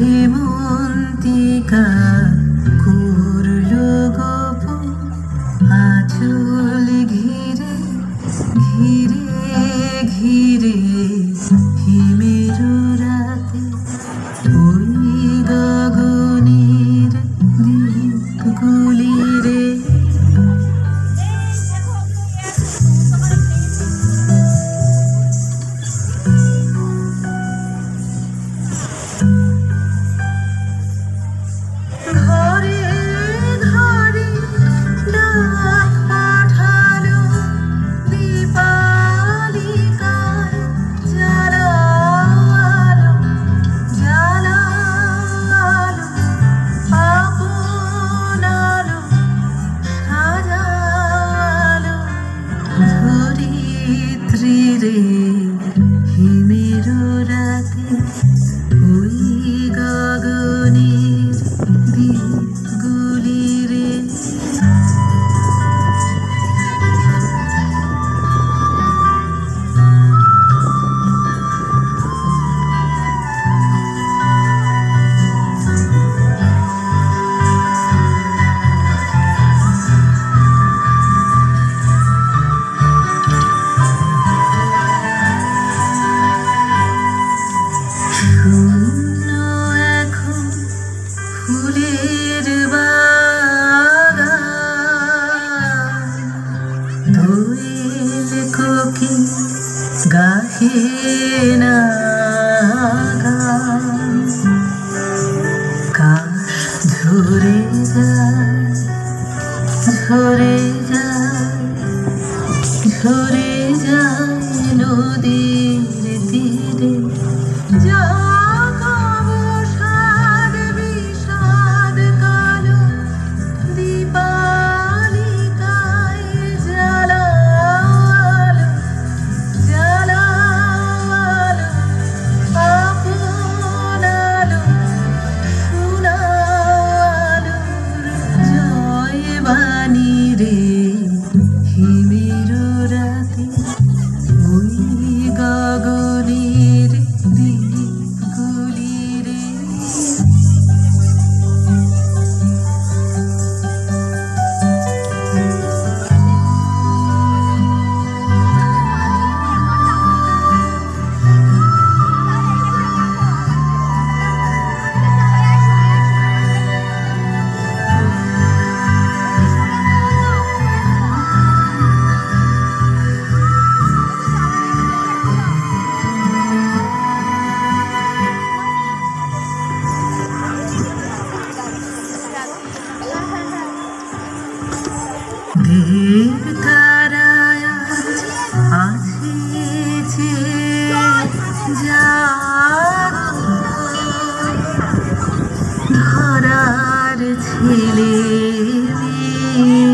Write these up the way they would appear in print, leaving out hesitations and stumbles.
হেমন্তিকা করলো গোপন আঁচল ঘিরে ঘিরে ঘিরে হিমের রাতে ওই গগনের দ্বীপগুলি রে। ঘরে ঘরে ডাক পাঠালো দীপালিকায় জ্বালালো জ্বালালো আপন আলো সাজালো ধরিত্রী রে হিমের রাতে ওই গগনের দ্বীপগুলি রে। শূন্য এখন ফুলের বাগান দোয়েল কোকিল গাহে না গান। কাশ ঝরে যায় ঝরে যায় ঝরে যায় নদীর তীরে জাগাবো সাদ বিষাদ কালো দীপালিকায় জ্বালালো জ্বালালো আপন আলো শোনালো জয় বাণী রে হিমের রাতে ওই গগনের দ্বীপগুলি রে। দেব তারায় আসিছে জাগো ধরার ছেলে মেয়ে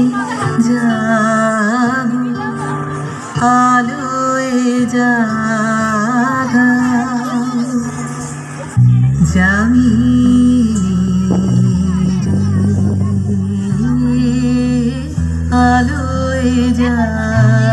জাগো আলোয় জাগাও যামিনী রে আলোয়